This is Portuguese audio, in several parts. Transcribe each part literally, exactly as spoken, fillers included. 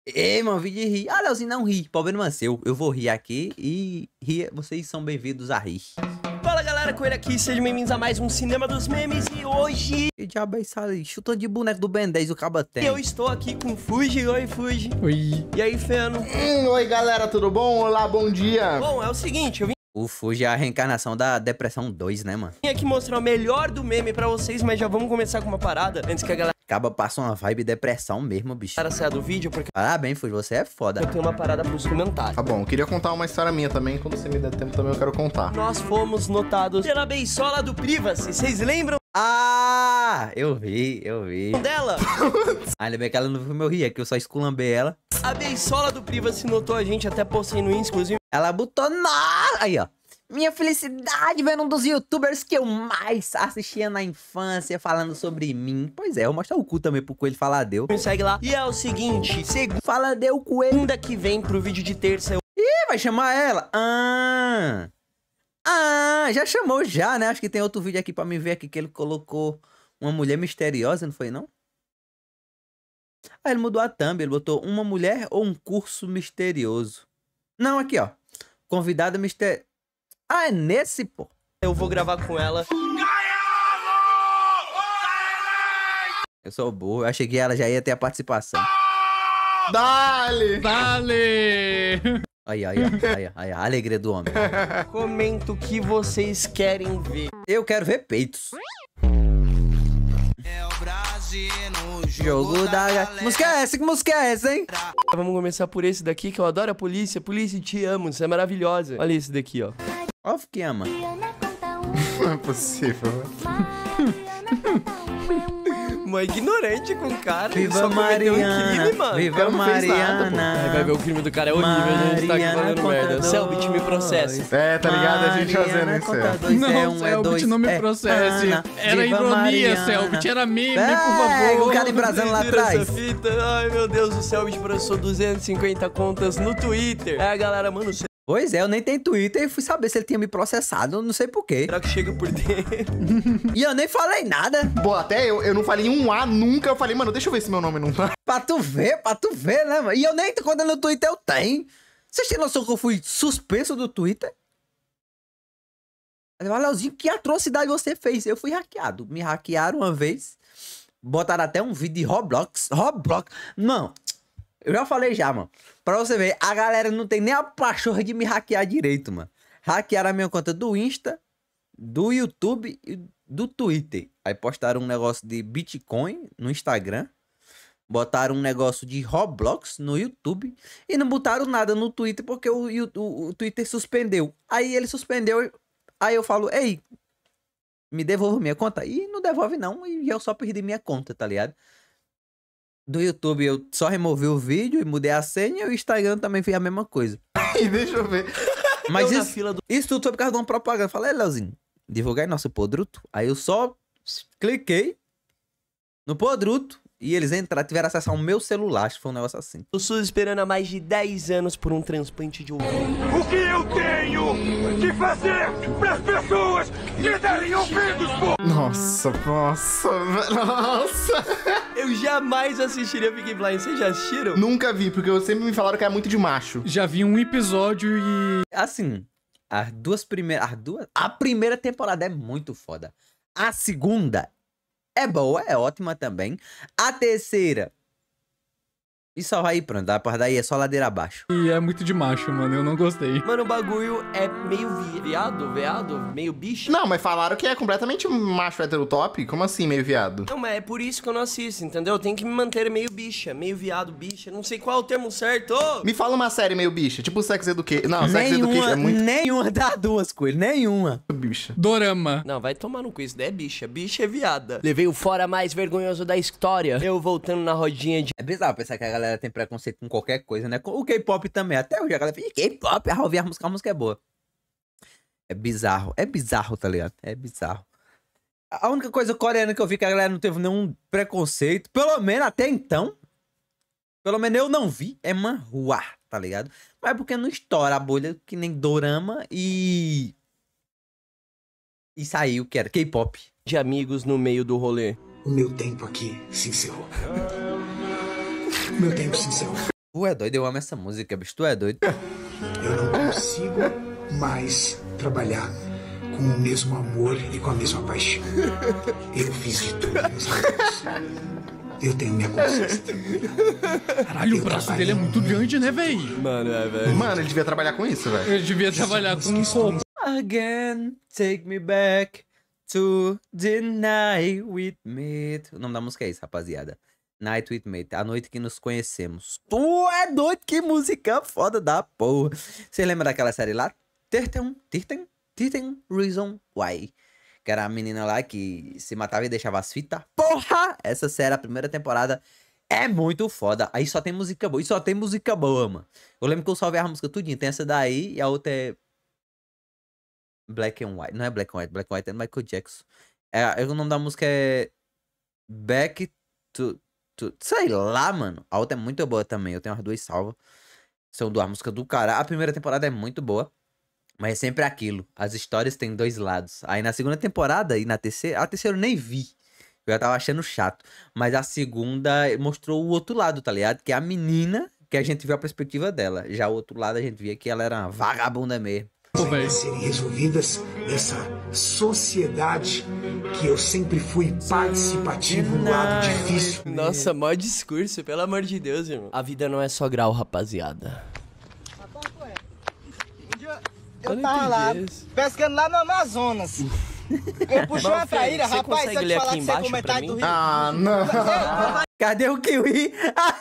Ei, mano, vídeo de rir. Ah, Leozinho, não ri. Problema é seu. Eu vou rir aqui e rir. Vocês são bem-vindos a rir. Fala galera, Coelho aqui, sejam bem-vindos a mais um Cinema dos Memes e hoje... Que diabo é isso aí? Chutando de boneco do Ben dez, o caba tem. Eu estou aqui com Fuji. Oi, Fuji. Oi. E aí, Feno? Hum, oi, galera, tudo bom? Olá, bom dia. Bom, é o seguinte, eu vim O Fuji é a reencarnação da Depressão dois, né, mano? aqui mostrar o melhor do meme pra vocês, mas já vamos começar com uma parada antes que a galera Caba passa uma vibe depressão mesmo, bicho. saia do vídeo, porque Parabéns, Fuji, você é foda. eu tenho uma parada pros comentários. Tá bom, eu queria contar uma história minha também. Quando você me der tempo também eu quero contar. Nós fomos notados pela beisola do Privacy, vocês lembram Ah, eu vi, eu vi. dela? Ah, ainda bem que ela não viu meu rir, é que eu só esculambei ela. A beisola do Privacy notou a gente, até postei no Insta, inclusive. Ela botou na... Aí, ó. Minha felicidade vendo um dos youtubers que eu mais assistia na infância falando sobre mim. Pois é, eu vou mostrar o cu também pro Coelho Faladeu. Me segue lá. E é o seguinte, Faladeu, Coelho. segunda que vem pro vídeo de terça eu Ih, vai chamar ela? Ah... Ah, já chamou já, né? Acho que tem outro vídeo aqui pra me ver aqui que ele colocou uma mulher misteriosa, não foi não? Ah, ele mudou a thumb, ele botou uma mulher ou um curso misterioso. Não, aqui, ó. Convidada mister... Ah, é nesse, pô. eu vou gravar com ela. Eu sou burro, eu achei que ela já ia ter a participação. Dale! Dale! Aí, aí, aí, aí, aí, a alegria do homem. Comenta o que vocês querem ver. Eu quero ver peitos. É o Brasil no Jogo da... Que música é essa? Que música é essa, hein? Vamos começar por esse daqui, que eu adoro a polícia. Polícia, te amo, você é maravilhosa. Olha esse daqui, ó. Óbvio que ama. Não é possível. Uma ignorante com o cara. ele Viva só cometeu um Mariana, crime, mano. viva cara não fez nada, pô. Mariana. Aí vai ver o crime do cara é horrível, a gente tá aqui Mariana falando merda. conta Selbit, me dois. processa. É, tá ligado? A gente fazendo Mariana isso. conta É. dois, Não, é um, é Selbit, dois, não me é processe. Ana. Era Viva ironia, Mariana. Selbit, era meme, É, por favor. o cara embrasando lá Tira atrás. essa fita. Ai, meu Deus, o Selbit processou duzentas e cinquenta contas no Twitter. Aí a galera, mano, Pois é, eu nem tenho Twitter e fui saber se ele tinha me processado, eu não sei porquê. será que chega por dentro? E eu nem falei nada. Bom, até eu, eu não falei um A nunca. Eu falei, mano, deixa eu ver se meu nome não tá. Pra tu ver, pra tu ver, né, mano? E eu nem quando no Twitter eu tenho. Vocês têm noção que eu fui suspenso do Twitter? Eu falei, Leozinho, que atrocidade você fez? Eu fui hackeado. Me hackearam uma vez. Botaram até um vídeo de Roblox. Roblox. Não. Eu já falei já, mano. Pra você ver, a galera não tem nem a pachorra de me hackear direito, mano. Hackearam a minha conta do Insta, do YouTube e do Twitter. Aí postaram um negócio de Bitcoin no Instagram. Botaram um negócio de Roblox no YouTube. E não botaram nada no Twitter porque o, o, o Twitter suspendeu. Aí ele suspendeu. Aí eu falo, ei, me devolva minha conta. E não devolve não. E eu só perdi minha conta, tá ligado? Do YouTube eu só removi o vídeo e mudei a senha. E o Instagram também fez a mesma coisa. E deixa eu ver. Mas Eu na isso, fila do... isso tudo foi por causa de uma propaganda. Eu falei, Leozinho, divulgar nosso produto. Aí eu só cliquei no produto e eles entraram, tiveram acesso ao meu celular. Acho que foi um negócio assim. O SUS esperando há mais de dez anos por um transplante de ouvido. O que eu tenho que fazer para as pessoas que derem ouvidos, pô? Nossa, nossa, nossa. Eu jamais assistiria Peaky Blinders. Vocês já assistiram? Nunca vi, porque sempre me falaram que é muito de macho. Já vi um episódio e... Assim, as duas primeiras... As duas, a primeira temporada é muito foda. A segunda é boa, é ótima também. A terceira... E só vai pronto, da parte daí é só ladeira abaixo. e é muito de macho, mano. Eu não gostei. Mano, o bagulho é meio vi- viado, veado, meio bicho. Não, mas falaram que é completamente macho heterotop. Como assim, meio viado? Não, mas é por isso que eu não assisto, entendeu? Tem que me manter meio bicha, meio viado, bicha. Não sei qual é o termo certo. Ô! Me fala uma série meio bicha, tipo Sex Education. Não, Sex Education Nenhuma, é muito nenhuma das duas coisas, nenhuma. bicha. Dorama. Não, vai tomar no cu, isso daí é bicha. Bicha é viada. Levei o fora mais vergonhoso da história. Eu voltando na rodinha de... É bizarro pensar que a galera tem preconceito com qualquer coisa, né? O K-pop também. Até hoje a galera fala, K-pop, a ouvir a música, a música é boa. É bizarro, é bizarro, tá ligado? É bizarro. A única coisa coreana que eu vi que a galera não teve nenhum preconceito, pelo menos até então, pelo menos eu não vi, é manhua, tá ligado? Mas é porque não estoura a bolha que nem dorama e... E saiu, que era K-pop. de amigos no meio do rolê. O meu tempo aqui se encerrou. Meu tempo se encerrou. Tu é doido, eu amo essa música, bicho. Tu é doido. Eu não consigo mais trabalhar com o mesmo amor e com a mesma paixão. Eu fiz de tudo, meus amigos. Eu tenho minha consciência tranquila. Caralho, o braço dele é muito grande, né, véi? Mano, é, velho. Mano, ele devia trabalhar com isso, velho. Eu devia trabalhar com um pouco. Again, take me back to the night with me. O nome da música é isso, rapaziada. Night with me, a noite que nos conhecemos. Tu é doido, que música foda da porra. Você lembra daquela série lá? thirteen, thirteen, thirteen Reason Why. Que era a menina lá que se matava e deixava as fitas. Porra! Essa série, a primeira temporada, é muito foda. Aí só tem música boa. E só tem música boa, mano. Eu lembro que eu salvei a música tudinho. Tem essa daí e a outra é... Black and White. Não é Black and White. Black and White é Michael Jackson. É, o nome da música é... Back to... to... Sei lá, mano. A outra é muito boa também. Eu tenho as duas salvas. São duas músicas do cara. A primeira temporada é muito boa. Mas é sempre aquilo. As histórias têm dois lados. Aí na segunda temporada e na terceira... A terceira eu nem vi. Eu já tava achando chato. Mas a segunda mostrou o outro lado, tá ligado? Que é a menina, que a gente viu a perspectiva dela. Já o outro lado a gente via que ela era uma vagabunda mesmo. Pô, véi. A serem resolvidas nessa sociedade que eu sempre fui participativo no lado difícil. Nossa, mó discurso, pelo amor de Deus, irmão. A vida não é só grau, rapaziada. Eu, Eu tava lá, entendi isso. pescando lá no Amazonas. Eu puxei uma traíra, você rapaz, consegue se eu te ler falar aqui que você é embaixo pra comentário mim? do Rio. Ah, não. Cadê o Kiwi?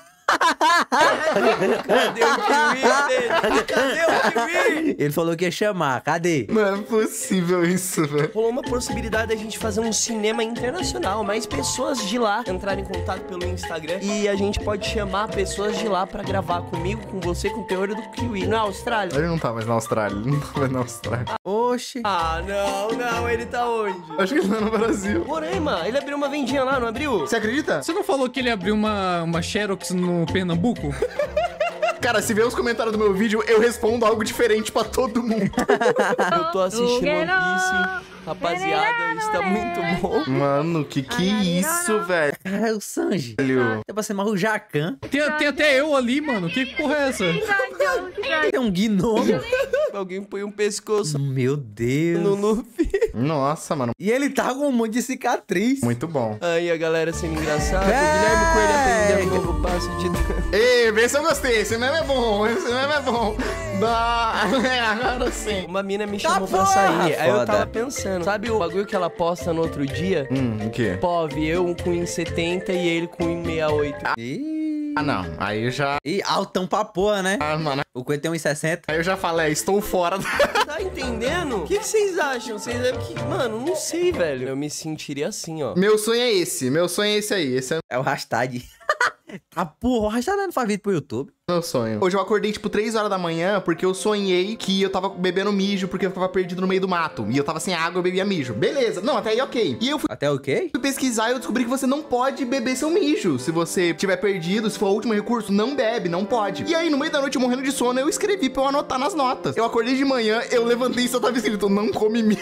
Cadê o Kiwi, velho? Cadê o Kiwi? Ele falou que ia chamar. Cadê? Não é possível isso, velho. Rolou uma possibilidade da gente fazer um cinema internacional, mais pessoas de lá entrarem em contato pelo Instagram e a gente pode chamar pessoas de lá pra gravar comigo, com você, com o teor do Kiwi, na Austrália. Ele não tá mais na Austrália, ele não tá mais na Austrália. Oxi. Ah, não, não, ele tá onde? Acho que ele tá no Brasil. Porema, ele abriu uma vendinha lá, não abriu? Você acredita? Você não falou que ele abriu uma, uma Xerox no Pernambuco? Cara, se ver os comentários do meu vídeo, eu respondo algo diferente pra todo mundo. Eu tô assistindo One Piece, rapaziada, está muito bom. Mano, que que isso, velho? É o Sanji. É pra ser mais o Jacan. Tem, tem até eu ali, mano. Que porra é essa? Tem um gnomo. Alguém põe um pescoço Meu Deus. no Luffy. Nossa, mano. E ele tá com um monte de cicatriz. Muito bom. Aí a galera sendo engraçada. É. O Guilherme Coelho aprendeu um novo passo de dança. Ei, vê se eu gostei. Esse meme é bom. Esse meme é bom. Dá. É, agora sim. Uma mina me Tá chamou pra porra, sair. Aí eu foda. tava pensando, sabe o bagulho que ela posta no outro dia? Hum, o quê? Pove, eu com um setenta e ele com um sessenta e oito. Ih. Ah, não. Aí eu já... Ih, altão pra porra, né? Ah, mano. O Coelho tem um e sessenta. Aí eu já falei, estou fora. Tá entendendo? O que que vocês acham? Vocês acham que... Mano, não sei, velho. Eu me sentiria assim, ó. Meu sonho é esse. Meu sonho é esse aí. Esse é É o hashtag. Tá porra, o hashtag não faz vídeo pro YouTube. o meu sonho. Hoje eu acordei, tipo, três horas da manhã porque eu sonhei que eu tava bebendo mijo porque eu ficava perdido no meio do mato. E eu tava sem água, eu bebia mijo. Beleza. Não, até aí ok. E eu fui Até o quê? Fui pesquisar e eu descobri que você não pode beber seu mijo. Se você tiver perdido, se for o último recurso, não bebe, não pode. E aí, no meio da noite, morrendo de sono, eu escrevi pra eu anotar nas notas. Eu acordei de manhã, eu levantei e só tava escrito, não come mijo.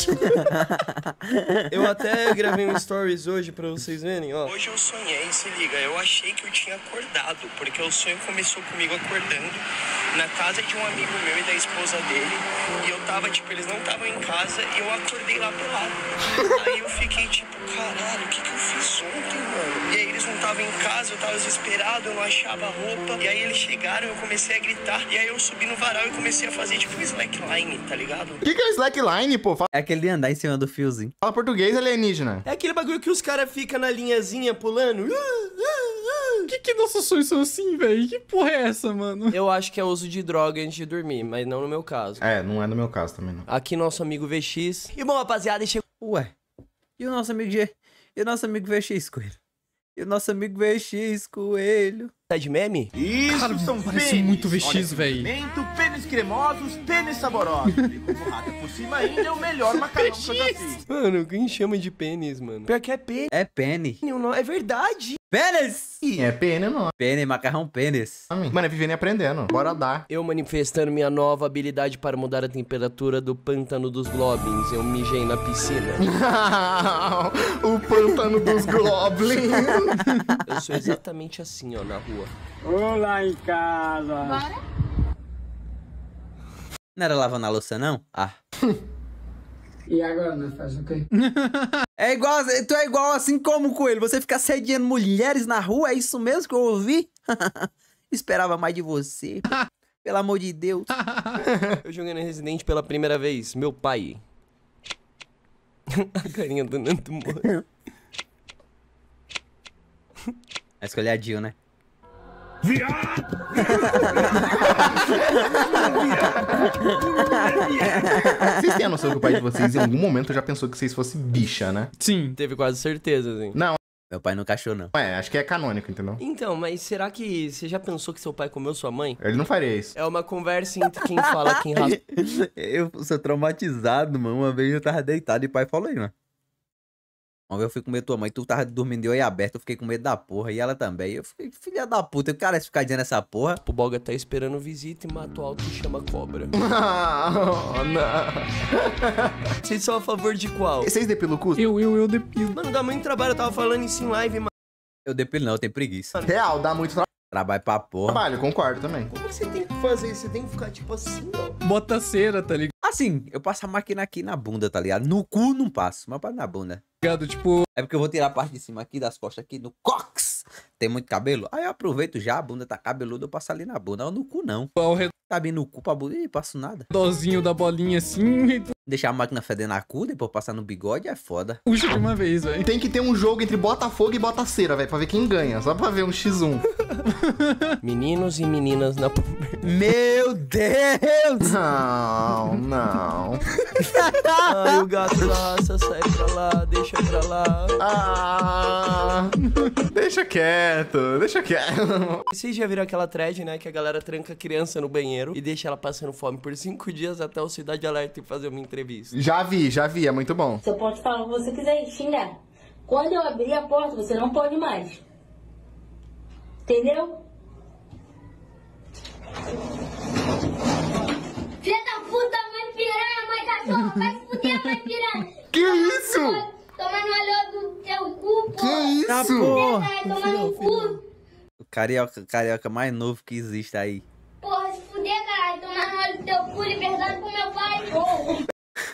Eu até gravei um stories hoje pra vocês verem, ó. Hoje eu sonhei, se liga, eu achei que eu tinha acordado, porque o sonho começou comigo acordando na casa de um amigo meu e da esposa dele, e eu tava, tipo, eles não estavam em casa, e eu acordei lá pelado. Aí eu fiquei tipo, caralho, o que que eu fiz ontem, mano? E aí eles não estavam em casa, eu tava desesperado, eu não achava roupa, e aí eles chegaram, eu comecei a gritar, e aí eu subi no varal e comecei a fazer, tipo, um slackline, tá ligado? O que, que é o slackline, pô? Fala É aquele de andar em cima do fiozinho. português alienígena. É aquele bagulho que os caras ficam na linhazinha pulando. Por que que nossos sonhos são assim, velho? Que porra é essa, mano? Eu acho que é uso de droga antes de dormir, mas não no meu caso. É, não é no meu caso também, não. Aqui nosso amigo V X. E bom, rapaziada, chegou. Ué. E o nosso amigo G? E o nosso amigo V X Coelho? E o nosso amigo V X Coelho? Tá de meme? Isso Cara, são parece pênis. muito V X, Olha que véi. pimento, pênis cremosos, pênis saborosos. E com borrata por cima ainda é o melhor macarrão que eu já fiz. Mano, quem chama de pênis, mano? Pior que é pênis. É Penny. Não, é verdade. Pênis! É P N, não. Penny, macarrão pênis. Mano, é vivendo e aprendendo. Bora dar. Eu manifestando minha nova habilidade para mudar a temperatura do pântano dos Globins. Eu mijei na piscina. O pântano dos Goblins. Eu sou exatamente assim, ó, na rua. água. Olá em casa. Bora? Não era lavando a louça, não? Ah. E agora nós faz o quê? É igual, tu é igual assim como o coelho. Você fica sediando mulheres na rua, é isso mesmo que eu ouvi? Esperava mais de você. Pelo amor de Deus. Eu joguei no Resident pela primeira vez. Meu pai. A carinha do Nando Moura. Vai escolher a Jill, né? Vocês têm a noção que o pai de vocês em algum momento já pensou que vocês fossem bicha, né? Sim. Teve quase certeza, assim. Não. Meu pai nunca achou, não. É, acho que é canônico, entendeu? Então, mas será que você já pensou que seu pai comeu sua mãe? Ele não faria isso. É uma conversa entre quem fala, quem raspa. Eu sou traumatizado, mano. Uma vez eu tava deitado e o pai falou aí, mano. Uma vez eu fui comer tua mãe, tu tava dormindo de olho aberto, eu fiquei com medo da porra, e ela também. Eu fiquei, filha da puta, o cara ficar dizendo essa porra. O Boga tá esperando visita e mata o alto e chama a cobra. Não, não. Vocês são a favor de qual? Vocês depilam o cu? Eu, eu, eu depilo. Mano, dá muito trabalho, eu tava falando isso em live, mano. Eu depilo não, eu tenho preguiça. Real, dá muito tra... Trabalho pra porra. trabalho, concordo também. Como você tem que fazer? Você tem que ficar tipo assim, ó. Bota cera, tá ligado? Assim, eu passo a máquina aqui na bunda, tá ligado? No cu não passo, mas passo na bunda. Tipo... É porque eu vou tirar a parte de cima aqui, das costas aqui, no cox. Tem muito cabelo. Aí eu aproveito já, a bunda tá cabeluda, eu passo ali na bunda. No cu não. Ao redor Tá bem no cu pra bunda, ih, passo nada. da bolinha assim e tu Deixar a máquina fedendo a cu, depois passar no bigode é foda. puxa de uma vez, velho. Tem que ter um jogo entre Botafogo e Botacera, velho, pra ver quem ganha. Só pra ver um xis um. Meninos e meninas na... Meu Deus! Não, não. Ai, o gato da raça sai pra lá, deixa pra lá. Ah, deixa quieto, deixa quieto. Vocês já viram aquela thread, né, que a galera tranca a criança no banheiro e deixa ela passando fome por cinco dias até o Cidade Alerta e fazer uma entrevista? Já vi, já vi, é muito bom. Você pode falar o que você quiser e xingar. Quando eu abrir a porta, você não pode mais. Entendeu? Filha da puta, mãe piranha, mãe cachorro, vai se fuder, mãe piranha. Que isso? Toma no olho do teu cu, pô. Que isso? Ah, porra. Toma no cu. O carioca, carioca mais novo que existe aí. Porra, se fuder, caralho. Toma no olho do teu cu, liberdade pro meu pai, porra.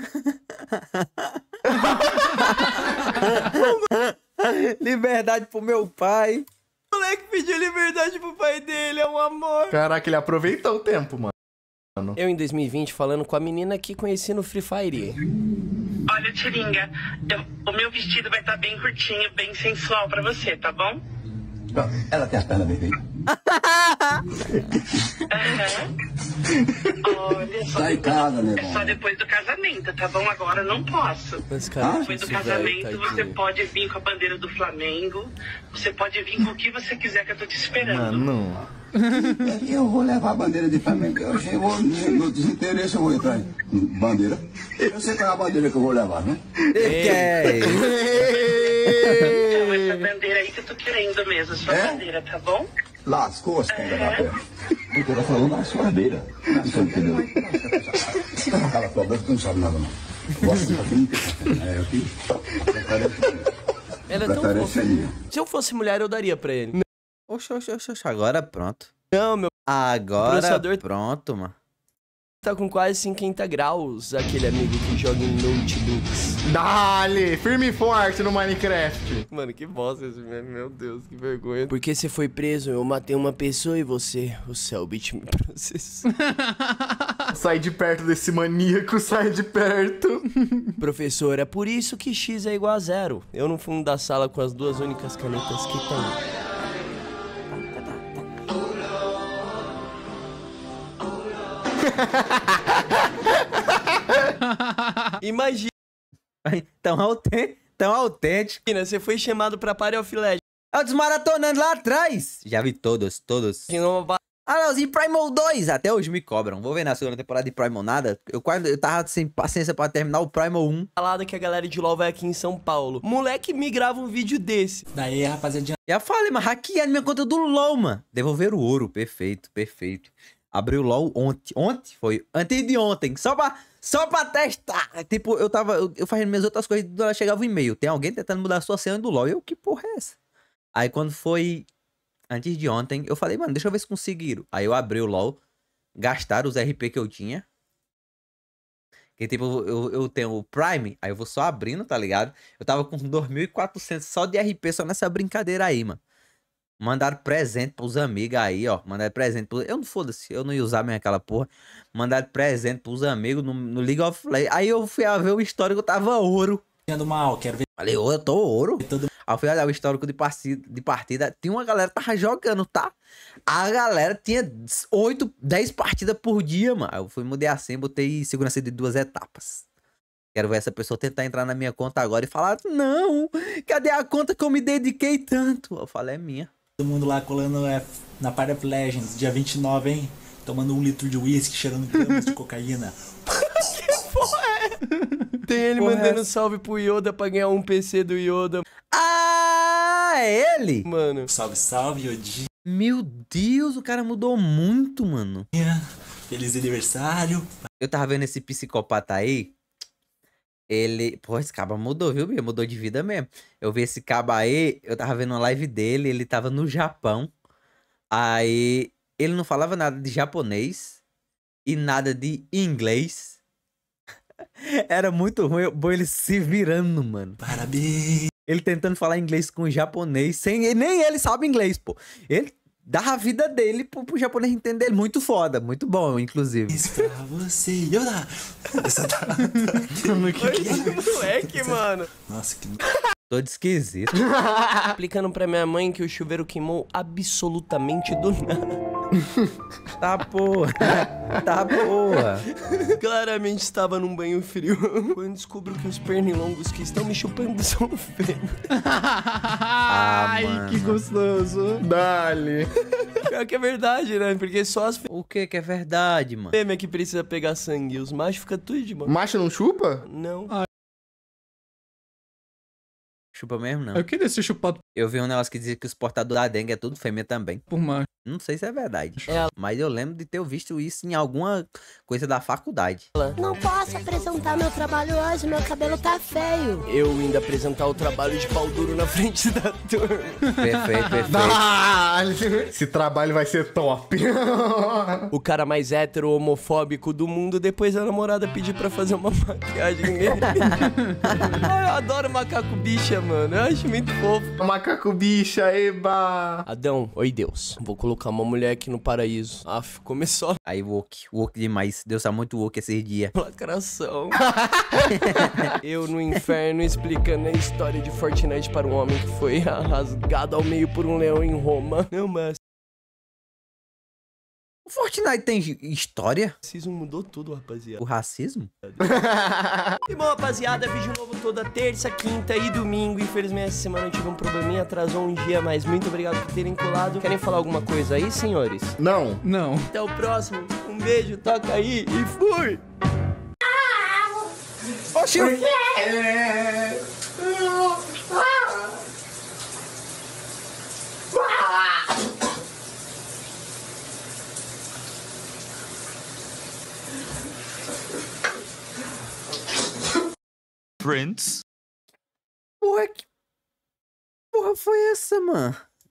Liberdade pro meu pai. O moleque pediu liberdade pro pai dele, é um amor. Caraca, ele aproveitou o tempo, mano. Eu em dois mil e vinte falando com a menina que conheci no Free Fire. Olha, Tiringa, eu- o meu vestido vai estar bem curtinho, bem sensual pra você, tá bom? Ela tem as pernas vermelhas. Aham. Olha só. Sai em casa, meu É irmão. só depois do casamento, tá bom? Agora não posso. Mas, cara, Depois do isso, casamento, velho, você tadinho. pode vir com a bandeira do Flamengo. Você pode vir com o que você quiser, que eu tô te esperando. Mano. Eu vou levar a bandeira de Flamengo. Eu chego no desinteresse, eu vou entrar em bandeira. Eu sei qual é a bandeira que eu vou levar, né? Então, essa bandeira aí que eu tô querendo mesmo, a sua É? bandeira, tá bom? Lascou as pernas da perna. Eu tô falando na sua bandeira. Você entendeu? Cala tua boca, tu não sabe nada, não. Gosta de papinho? É, aqui. Ela é tão Preferência fofa. minha. Se eu fosse mulher, eu daria pra ele. Oxe, oxe, oxe, oxe, agora pronto. Não, meu Agora processador pronto, mano. tá com quase cinquenta graus, aquele amigo que joga em notebooks. Dale, firme e forte no Minecraft. Mano, que bosta esse meme, meu Deus, que vergonha. Porque você foi preso, eu matei uma pessoa e você, o Cellbit me processou. Sai de perto desse maníaco, sai de perto. Professor, é por isso que X é igual a zero. Eu no fundo da sala com as duas únicas canetas que tem. Imagina, Tão autêntico, tão autêntico. você foi chamado pra Party of Legends. Eu desmaratonando lá atrás. Já vi todos, todos. Ah, Leozinho, Primal dois. Até hoje me cobram. Vou ver na segunda temporada de Primal nada. Eu, quase, eu tava sem paciência pra terminar o Primal um. Falada que a galera de LoL vai aqui em São Paulo. Moleque me grava um vídeo desse. Daí, rapaziada. Já falei, mas hackearam minha conta do LoL, mano. Devolver o ouro. Perfeito, perfeito. Abri o LoL ontem. Ontem? Foi antes de ontem. Só pra, só pra testar. Tipo, eu tava... Eu, eu fazendo minhas outras coisas e chegava o e-mail. Tem alguém tentando mudar a sua senha do LoL. Eu, que porra é essa? Aí quando foi... antes de ontem, eu falei, mano, deixa eu ver se conseguiram. Aí eu abri o LoL, gastaram os R P que eu tinha. Que tipo, eu, eu tenho o Prime, aí eu vou só abrindo, tá ligado? Eu tava com dois mil e quatrocentos só de R P, só nessa brincadeira aí, mano. Mandaram presente pros amigos aí, ó. Mandaram presente pros... Eu não foda-se, eu não ia usar mesmo aquela porra. Mandaram presente pros amigos no, no League of Legends. Aí eu fui a ver o histórico, tava ouro. Do mal, quero ver. Falei, ô, eu tô ouro. Todo... Aí eu fui olhar o histórico de partida, de partida. Tinha uma galera que tava jogando, tá? A galera tinha oito, dez partidas por dia, mano. Aí eu fui, mudei assim, botei segurança de duas etapas. Quero ver essa pessoa tentar entrar na minha conta agora e falar, não, cadê a conta que eu me dediquei tanto? Eu falei, é minha. Todo mundo lá colando é, na Party of Legends, dia vinte e nove, hein? Tomando um litro de uísque, cheirando gramas de cocaína. Que porra é? Tem ele porra mandando é salve pro Yoda pra ganhar um P C do Yoda. Ah, é ele? Mano. Salve, salve, Yodi. Meu Deus, o cara mudou muito, mano. Feliz aniversário. Eu tava vendo esse psicopata aí. Ele... Pô, esse caba mudou, viu, Bia? Mudou de vida mesmo. Eu vi esse caba aí, eu tava vendo uma live dele, ele tava no Japão. Aí, ele não falava nada de japonês e nada de inglês. Era muito ruim, bom ele se virando, mano. Parabéns. Ele tentando falar inglês com o japonês, sem... nem ele sabe inglês, pô. Ele... dá a vida dele pro, pro japonês entender. Muito foda, muito bom, inclusive. Isso pra você, Yoda! Essa tá... Moleque, mano. Nossa, que... Todo esquisito. Explicando pra minha mãe que o chuveiro queimou absolutamente do nada. Tá porra. Tá porra. Claramente estava num banho frio quando descubro que os pernilongos que estão me chupando são fêmeas. Ah, Ai, mano. que gostoso. Dale. Pior que é verdade, né? Porque só as O que que é verdade, mano? fêmeas que precisa pegar sangue. Os machos ficam tudo de mano. Macho não chupa? Não. Ah. Chupa mesmo, não. Eu queria ser chupado Eu vi um negócio que dizia que os portadores da dengue é tudo fêmea também. por macho. Não sei se é verdade. É. Mas eu lembro de ter visto isso em alguma coisa da faculdade. Não posso apresentar meu trabalho hoje, meu cabelo tá feio. Eu indo apresentar o trabalho de pau duro na frente da turma. Perfeito, perfeito. Dale. Esse trabalho vai ser top. O cara mais hétero homofóbico do mundo depois da namorada pedir pra fazer uma maquiagem nele. Ai, eu adoro macaco bicha, mano. Eu acho muito fofo. Macaco bicha, eba. Adão, oi Deus. Vou colocar uma mulher aqui no paraíso. Aff, começou Aí, woke. Woke demais. Deus tá muito woke esses dias. a lacração. Eu no inferno explicando a história de Fortnite para um homem que foi rasgado ao meio por um leão em Roma. Não, mas... O Fortnite tem história? O racismo mudou tudo, rapaziada. O racismo? E bom, rapaziada, vídeo novo toda terça, quinta e domingo. Infelizmente essa semana eu tive um probleminha, atrasou um dia, mas muito obrigado por terem colado. Querem falar alguma coisa aí, senhores? Não. Não. Até o próximo. Um beijo, toca aí e fui! Oxi! Prince. Porra, que porra foi essa, mano?